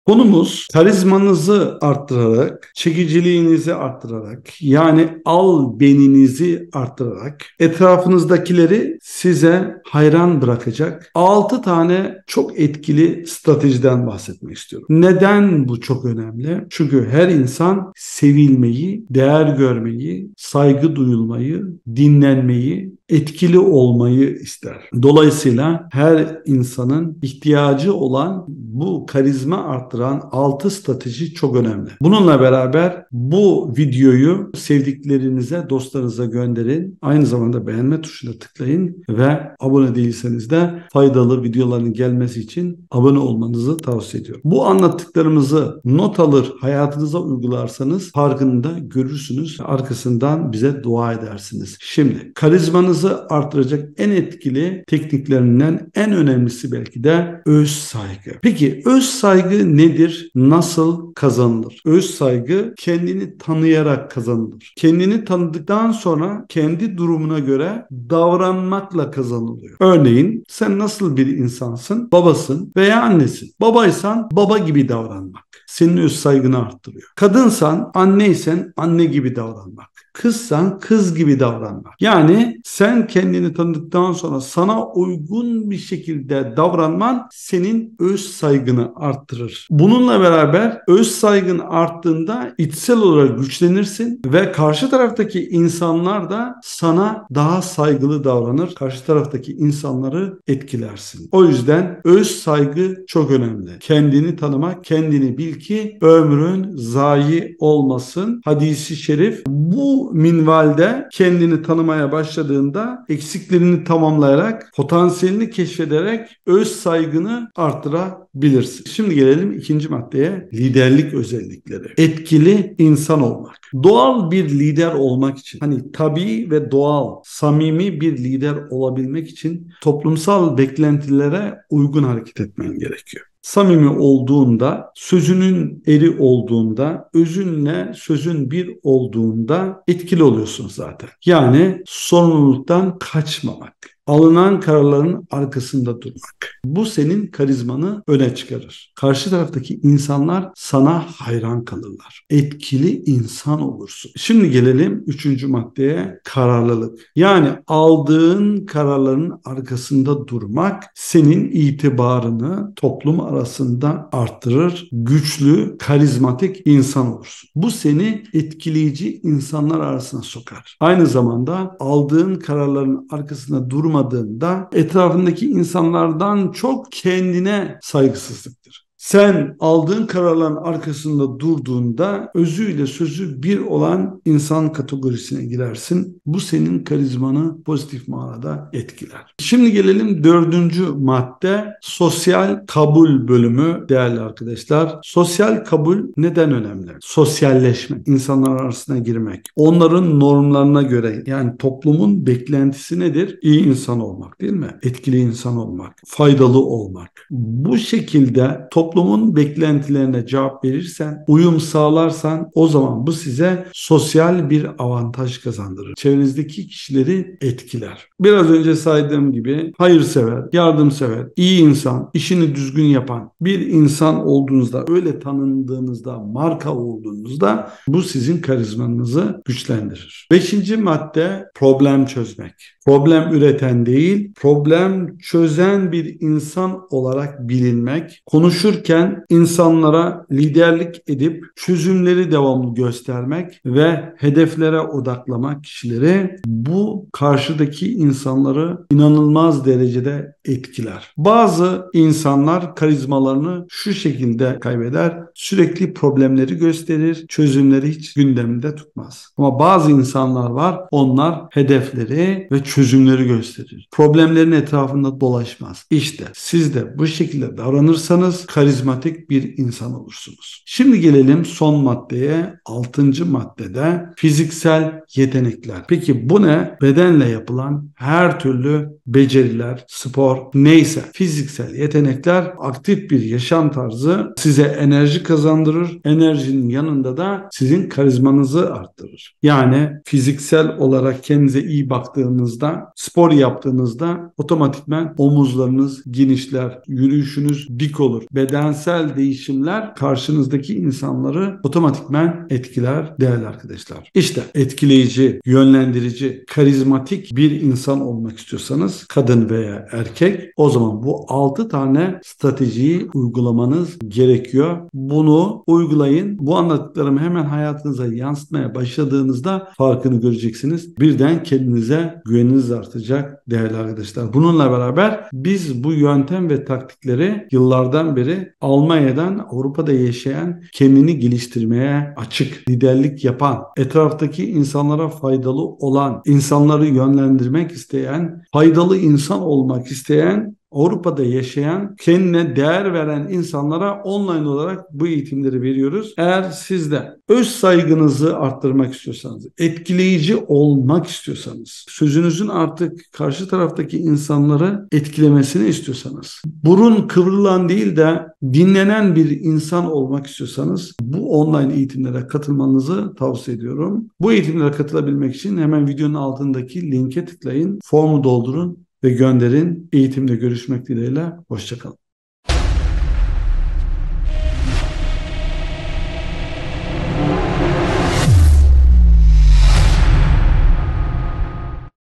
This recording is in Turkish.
Konumuz karizmanızı arttırarak, çekiciliğinizi arttırarak, yani albeninizi arttırarak etrafınızdakileri size hayran bırakacak 6 tane çok etkili stratejiden bahsetmek istiyorum. Neden bu çok önemli? Çünkü her insan sevilmeyi, değer görmeyi, saygı duyulmayı, dinlenmeyi, etkili olmayı ister. Dolayısıyla her insanın ihtiyacı olan bu karizma arttıran 6 strateji çok önemli. Bununla beraber bu videoyu sevdiklerinize, dostlarınıza gönderin. Aynı zamanda beğenme tuşuna tıklayın ve abone değilseniz de faydalı videoların gelmesi için abone olmanızı tavsiye ediyorum. Bu anlattıklarımızı not alır, hayatınıza uygularsanız farkında görürsünüz. Arkasından bize dua edersiniz. Şimdi karizmanızı artıracak en etkili tekniklerinden en önemlisi belki de öz saygı. Peki öz saygı nedir? Nasıl kazanılır? Öz saygı kendini tanıyarak kazanılır. Kendini tanıdıktan sonra kendi durumuna göre davranmakla kazanılıyor. Örneğin sen nasıl bir insansın? Babasın veya annesin. Babaysan baba gibi davranmak senin öz saygını arttırıyor. Kadınsan, anneysen anne gibi davranmak. Kızsan kız gibi davranmak. Yani sen kendini tanıdıktan sonra sana uygun bir şekilde davranman senin öz saygını arttırır. Bununla beraber öz saygın arttığında içsel olarak güçlenirsin ve karşı taraftaki insanlar da sana daha saygılı davranır. Karşı taraftaki insanları etkilersin. O yüzden öz saygı çok önemli. Kendini tanımak, kendini bil ki ömrün zayi olmasın. Hadisi şerif bu minvalde kendini tanımaya başladığında eksiklerini tamamlayarak, potansiyelini keşfederek öz saygını arttırabilirsin. Şimdi gelelim ikinci maddeye, liderlik özellikleri. Etkili insan olmak. Doğal bir lider olmak için, tabii ve doğal, samimi bir lider olabilmek için toplumsal beklentilere uygun hareket etmen gerekiyor. Samimi olduğunda, sözünün eri olduğunda, özünle sözün bir olduğunda etkili oluyorsun zaten. Yani sorumluluktan kaçmamak. Alınan kararların arkasında durmak. Bu senin karizmanı öne çıkarır. Karşı taraftaki insanlar sana hayran kalırlar. Etkili insan olursun. Şimdi gelelim üçüncü maddeye, kararlılık. Yani aldığın kararların arkasında durmak senin itibarını toplum arasında arttırır. Güçlü, karizmatik insan olursun. Bu seni etkileyici insanlar arasına sokar. Aynı zamanda aldığın kararların arkasında durmadığında etrafındaki insanlardan çok kendine saygısızlıktır. Sen aldığın kararların arkasında durduğunda özüyle sözü bir olan insan kategorisine girersin. Bu senin karizmanı pozitif manada etkiler. Şimdi gelelim dördüncü madde, sosyal kabul bölümü değerli arkadaşlar. Sosyal kabul neden önemli? Sosyalleşmek, insanlar arasına girmek, onların normlarına göre, yani toplumun beklentisi nedir? İyi insan olmak, değil mi? Etkili insan olmak, faydalı olmak. Bu şekilde toplumun beklentilerine cevap verirsen, uyum sağlarsan o zaman bu size sosyal bir avantaj kazandırır. Çevrenizdeki kişileri etkiler. Biraz önce saydığım gibi hayırsever, yardımsever, iyi insan, işini düzgün yapan bir insan olduğunuzda, öyle tanındığınızda, marka olduğunuzda bu sizin karizmanızı güçlendirir. Beşinci madde, problem çözmek. Problem üreten değil, problem çözen bir insan olarak bilinmek, konuşurken insanlara liderlik edip çözümleri devamlı göstermek ve hedeflere odaklamak kişileri, bu karşıdaki insanları inanılmaz derecede etkiler. Bazı insanlar karizmalarını şu şekilde kaybeder, sürekli problemleri gösterir, çözümleri hiç gündeminde tutmaz. Ama bazı insanlar var, onlar hedefleri ve çözümleri gösterir. Problemlerin etrafında dolaşmaz. İşte siz de bu şekilde davranırsanız karizmatik bir insan olursunuz. Şimdi gelelim son maddeye. 6. maddede fiziksel yetenekler. Peki bu ne? Bedenle yapılan her türlü beceriler, spor, neyse fiziksel yetenekler, aktif bir yaşam tarzı size enerji kazandırır. Enerjinin yanında da sizin karizmanızı arttırır. Yani fiziksel olarak kendinize iyi baktığınızda, spor yaptığınızda otomatikman omuzlarınız genişler, yürüyüşünüz dik olur, beden bedensel değişimler karşınızdaki insanları otomatikman etkiler değerli arkadaşlar. İşte etkileyici, yönlendirici, karizmatik bir insan olmak istiyorsanız kadın veya erkek, o zaman bu 6 tane stratejiyi uygulamanız gerekiyor. Bunu uygulayın. Bu anlattıklarımı hemen hayatınıza yansıtmaya başladığınızda farkını göreceksiniz. Birden kendinize güveniniz artacak değerli arkadaşlar. Bununla beraber biz bu yöntem ve taktikleri yıllardan beri Almanya'dan Avrupa'da yaşayan, kendini geliştirmeye açık, liderlik yapan, etraftaki insanlara faydalı olan, insanları yönlendirmek isteyen, faydalı insan olmak isteyen, Avrupa'da yaşayan, kendine değer veren insanlara online olarak bu eğitimleri veriyoruz. Eğer siz de öz saygınızı arttırmak istiyorsanız, etkileyici olmak istiyorsanız, sözünüzün artık karşı taraftaki insanları etkilemesini istiyorsanız, burun kıvrılan değil de dinlenen bir insan olmak istiyorsanız bu online eğitimlere katılmanızı tavsiye ediyorum. Bu eğitimlere katılabilmek için hemen videonun altındaki linke tıklayın, formu doldurun ve gönderin. Eğitimde görüşmek dileğiyle. Hoşça kalın.